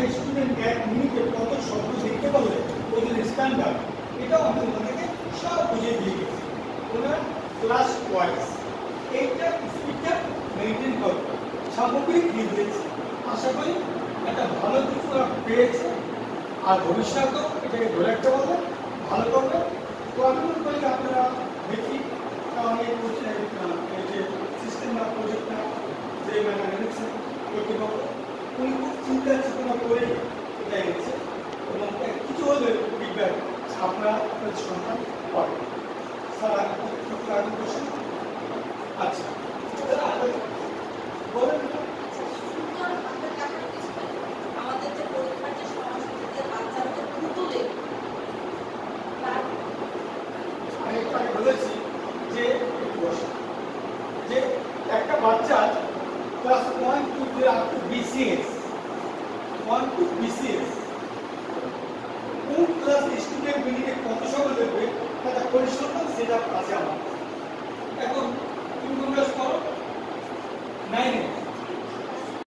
Student এক মিনিটে কত শব্দ লিখতে পারলে ওদের স্ট্যান্ডার্ড, এটাও আমি ওনাদেরকে সব বুঝিয়ে দিয়ে গেছি। ওনার ক্লাস ওয়াইজ এইটা স্পিডটা মেনটেন করবে, সামগ্রিক দিয়ে দিয়েছে। আশা করি একটা ভালো কিছু ওরা পেয়েছে, আর ভবিষ্যতেও এটাকে ধরে রাখতে পারবে, ভালো করবে। তো আমি মনে করি যে আপনারা দেখি, কারণ এই যে সিস্টেম বা প্রজেক্টটা যে এনেছেন কর্তৃপক্ষ, উনি খুব চিন্তা চেতনা করে এটা এনেছে, এবং কিছু হলে ফিডব্যাক আপনারা আপনাদের সন্ধান পাবেন। স্যার আগে কোশ্চেন। আচ্ছা বলেন। আমাদের যে পরীক্ষার যে সংস্কৃতিতে বাচ্চাদের পুতুলে আমি একটু আগে বলেছি যে যে একটা বাচ্চা class 1 to BCS 1 to BCS কোন ক্লাস স্টুডেন্ট মিনিটে কত সময় লাগবে তার পরিসংখ্যান সেটা আছে আমার। এখন